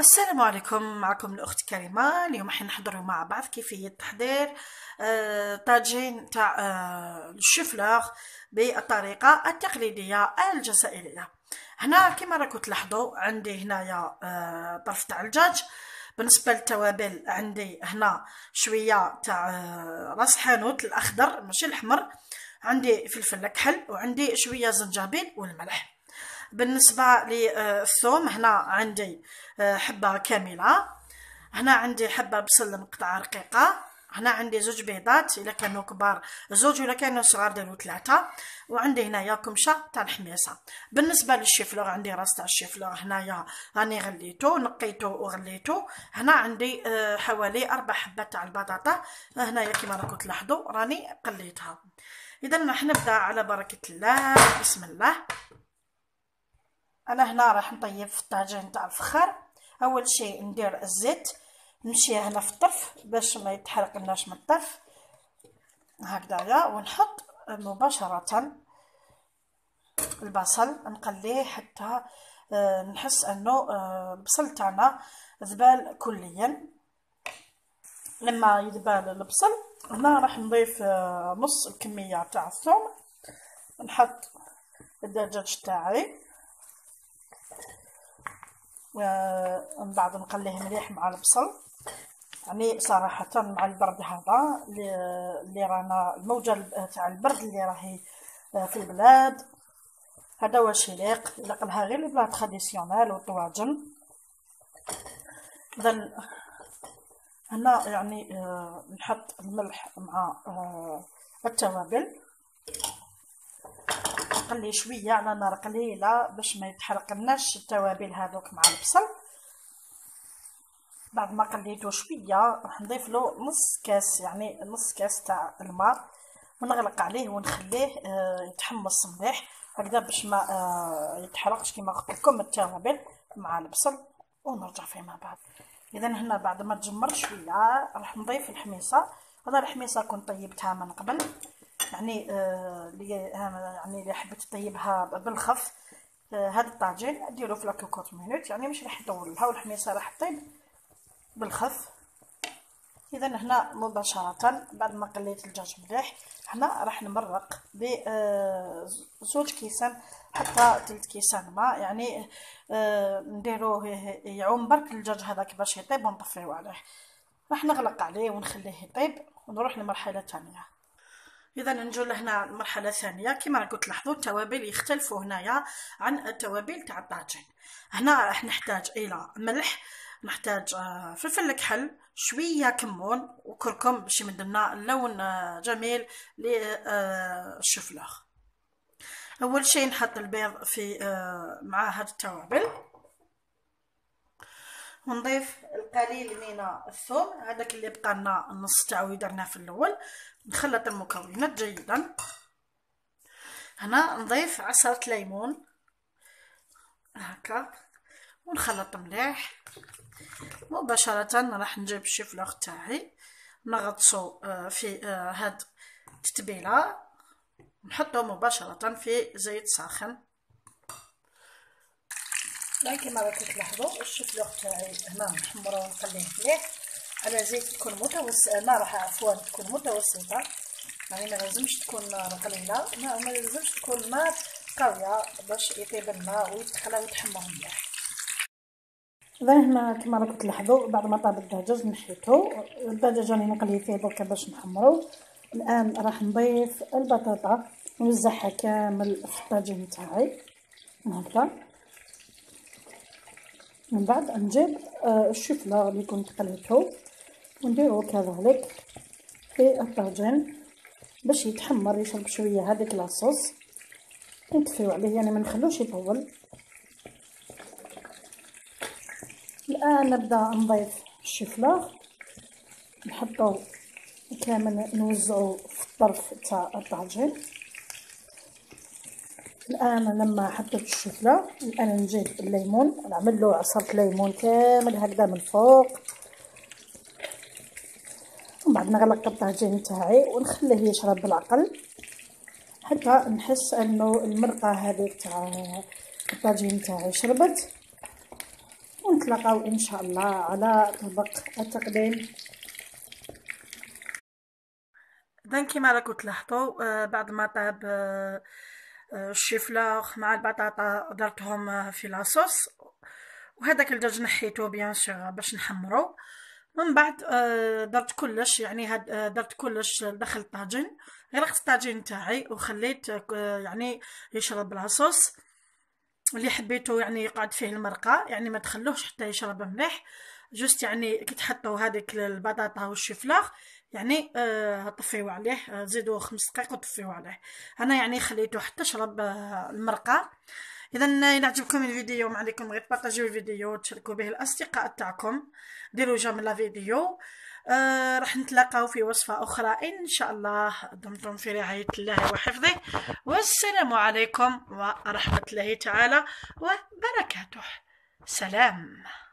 السلام عليكم. معكم الأخت كريمة. اليوم حنحضروا مع بعض كيفية تحضير طاجين تاع الشوفلوغ بالطريقة التقليدية الجزائرية. هنا كما راكم تلاحظوا عندي هنايا طرف تاع الدجاج. بالنسبة للتوابل عندي هنا شوية تاع راس حانوت الأخضر ماشي الأحمر، عندي فلفل كحل، وعندي شوية زنجبيل والملح. بالنسبة للثوم هنا عندي حبة كاملة، هنا عندي حبة بصل مقطعة رقيقة، هنا عندي زوج بيضات الا كانوا كبار زوج ولا كانوا صغار ديروا 3، وعندي هنايا كمشه تاع الحميصه. بالنسبه للشيفلوغ عندي راس تاع الشيفلوغ هنايا راني غليته نقيته وغليته. هنا عندي حوالي 4 حبات تاع البطاطا، هنايا كما راكم تلاحظوا راني قليتها. اذا راح نبدا على بركه الله. بسم الله. انا هنا راح نطيب في الطاجين تاع الفخار. اول شيء ندير الزيت، نمشي هنا في الطرف باش ما يتحرقلناش من الطرف هكذايا، ونحط مباشره البصل نقليه حتى نحس انه البصل تاعنا ذبال كليا. لما يذبال البصل هنا راح نضيف نص الكميه تاع الثوم، نحط الدجاج تاعي ومن بعد نقليه مليح مع البصل. يعني صراحه مع البرد هذا اللي رانا الموجه تاع البرد اللي راهي في البلاد، هذا واش يليق لها غير البلاد تراديسيونيل والطواجن. اذا هنا يعني نحط الملح مع التوابل، نقلي شويه على نار قليله باش ما يتحرقلناش التوابل هذوك مع البصل. بعد ما قليته شويه راح نضيف له نص كاس، يعني نص كاس تاع الماء، ونغلق عليه ونخليه يتحمص مليح هكذا باش ما يتحرقش كما قلت لكم التوابل مع البصل، ونرجع فيه مع بعض. اذا هنا بعد ما تجمر شويه راح نضيف الحميصه. هذا الحميصه كنت طيبتها من قبل، يعني اللي حبيت طيبها بالخف هذا الطاجين ديروا في لاكوكوط مينوت، يعني مش راح يطولها، والحميصه راح تطيب بالخف. اذا هنا مباشره بعد ما قليت الدجاج مليح هنا راح نمرق بزوج كيسان حتى 3 كيسان ماء، يعني نديروه يعوم برك الدجاج هذاك باش يطيب ونطفيو عليه. راح نغلق عليه ونخليه يطيب ونروح لمرحله ثانيه. اذا نجو لهنا المرحله الثانيه. كما راكم تلاحظوا التوابل يختلفوا هنايا عن التوابل تاع الطاجين. هنا راح نحتاج الى ملح، نحتاج فلفل كحل، شويه كمون وكركم باش يمدلنا اللون جميل للشوفلوغ. اول شيء نحط البيض في مع هاد التوابل، ونضيف القليل من الثوم هذاك اللي بقى لنا النص تاعو درناه في الاول. نخلط المكونات جيدا. هنا نضيف عصرة ليمون هكا ونخلط مليح. مباشرة راح نجيب الشوفلوغ تاعي نغطسو في هاد التتبيله، نحطو مباشرة في زيت ساخن. كما راكم تلاحظوا الشوفلوغ تاعي هنا نحمرو ونقليه مليح على زيت تكون متوسطه، نار عفوا تكون متوسطه، يعني ما لازمش تكون نار قليله، ما لازمش تكون نار قويه باش يطيب الماء ويتخلى ويتحمر مليح. اذا هنا كما راكم تلاحظوا بعد ما طاب الدجاج نحيته، الدجاج راني نقلي فيه دركا باش نحمرو. الان راح نضيف البطاطا ونوزعها كامل في الطاجين تاعي هكذا. من بعد نجيب الشوفلوغ اللي كنت قليته ونديروه كذلك في الطاجين باش يتحمر يشرب شويه هذيك لاصوص، نطفيو عليه يعني ما نخلوش يطول. الان نبدا نضيف الشوفلوغ نحطو كامل نوزعو في الطرف تاع الطاجين. الان لما حطيت الشوفلوغ الان نجيب الليمون نعمل له عصره ليمون كامل هكذا من فوق، ومن بعد نغلق الطاجين تاعي ونخليه يشرب بالعقل حتى نحس انه المرقه هذه تاع الطاجين تاعي شربت، ونتلاقاو ان شاء الله على طبق التقديم. اذا كيما راكم تلاحظوا بعد ما طاب الشيفلاغ مع البطاطا درتهم في لاصوص، وهذاك الدجاج نحيته بيان سور باش نحمرو. من بعد درت كلش، يعني درت كلش داخل الطاجين، غرقت الطاجين تاعي وخليت يعني يشرب لاصوص. اللي حبيتو يعني يقعد فيه المرقه، يعني ما تخلوهش حتى يشرب مليح، جوست يعني كي تحطوا هذيك البطاطا والشفلاغ يعني طفيو عليه، زيدوا 5 دقائق وطفيو عليه. انا يعني خليته حتى شرب المرقه. اذا الى عجبكم الفيديو ما عليكم غير تبارطاجيو الفيديو وتشاركوا به الاصدقاء تاعكم، ديروا جيم لافيديو. راح نتلاقاو في وصفه اخرى ان شاء الله. دمتم في رعايه الله وحفظه، والسلام عليكم ورحمه الله تعالى وبركاته. سلام.